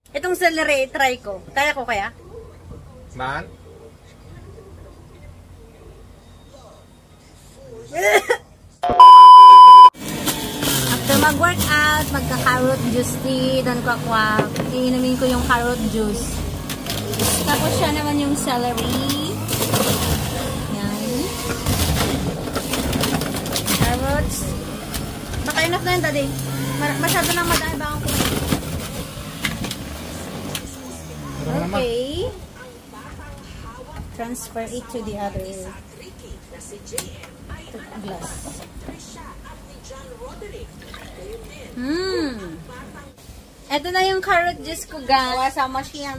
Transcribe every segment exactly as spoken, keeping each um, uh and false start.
Itong celery, try ko. Kaya ko kaya? Man? After mag-workout, magka-carrot juice tea, dan kwakwak. Iinumin ko yung carrot juice. Tapos siya naman yung celery. Yan. Carrots. Baka enough na yun, daddy. Masyado nang madami ba akong kumain? Okay. Transfer it to the other glass. Hmm. Ito na yung carrot juice ko, guys. Sama siya.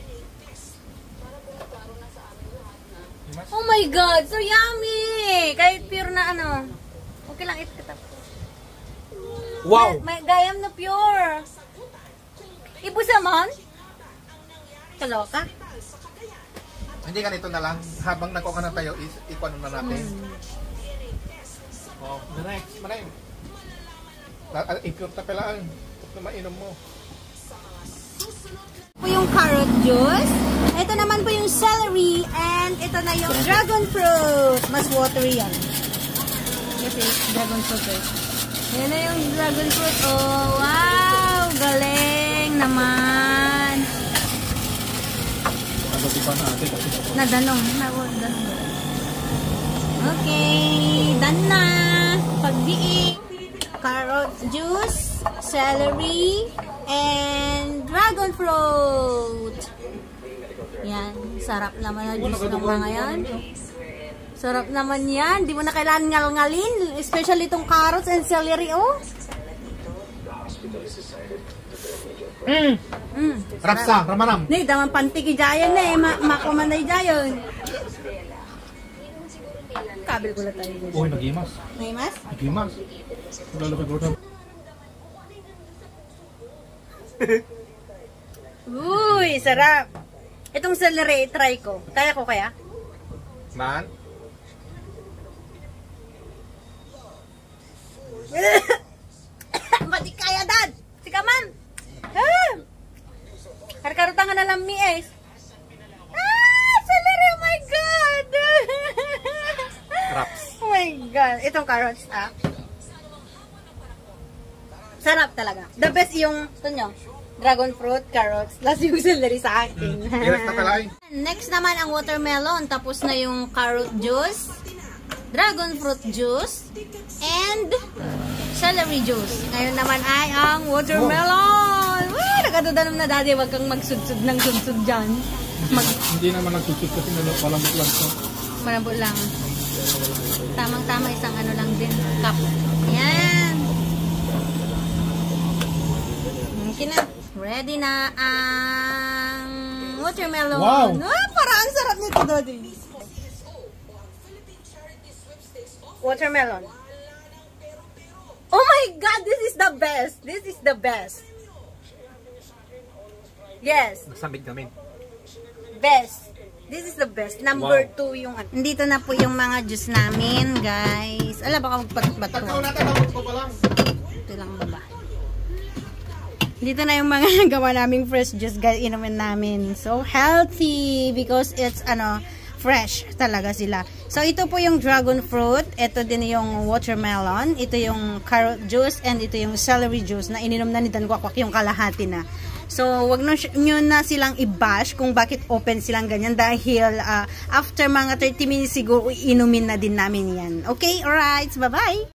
Oh my God! So yummy! Kahit pure na ano. Okay lang, it katap. Wow! May, may gayam na pure. Ibusaman? Kaloka? Hindi ganito na lang. Habang nagkuha na tayo, ikuan na natin. Hmm. Oh, the next. Maray. I-pure na pala. Ito na mainom mo. Ito po yung carrot juice. Ito naman po yung celery. And ito na yung dragon fruit. Mas watery yan. Kasi dragon fruit eh. Yan na yung dragon fruit. Oh, wow! Galing naman. Nadanong. Nadanong. Okay. Done na. Pagdiik. Carrot juice, celery, and dragon fruit. Yan. Sarap naman na juice ng mga yan. Sarap naman yan. Di mo na kailangan ngal-ngalin. Especially itong carrots and celery, oh. Mm. Mm. Rapsa, ramanam. Nih, daman pantiki jayan na eh. Makumanday jayan. Kabil ko lang tayo. Uy, nagimas. Nagimas? Nagimas. Lalapit ko na. Uy, sarap. Itong celery, try ko. Kaya ko kaya? Man? Mati kaya, Dad. Sika man. Ah! Karkarutangan na lang mi eh. Ah! Celery, oh my God! Raps. Oh my God. Itong carrots, ah. Sarap talaga. The best yung, ito nyo, dragon fruit, carrots, last yung celery sa akin. Hirap na pala eh. Next naman ang watermelon. Tapos na yung carrot juice, dragon fruit juice, and celery juice. Ngayon naman ay ang watermelon. Woo! Nakadudanom na, Daddy. Huwag kang magsudsud ng sudsud dyan. Mag Hindi naman nagsusud kasi malambot lang ito. Malambot lang. Tamang-tama isang ano lang din. Cup. Yan. Okay na. Ready na ang watermelon. Wow! Ah, parang ang sarap nito, Daddy. Watermelon. Oh my God! This is the best! This is the best! Yes! Nasambig namin. Best! This is the best. Number Wow. two yung... Dito na po yung mga juice namin, guys. Ala, baka magpatbat ko. Pagkaw natin, nabot ko pa lang. Ito lang ba? Dito na yung mga gawa naming fresh juice, guys. Inumin namin. So, healthy because it's, ano, fresh talaga sila. So, ito po yung dragon fruit. Ito din yung watermelon. Ito yung carrot juice. And ito yung celery juice na ininom na ni Dan Kwakwak yung kalahati na. So, wag nyo na silang i-bash kung bakit open silang ganyan dahil uh, after mga thirty minutes siguro inumin na din namin yan. Okay? Alright. Bye-bye!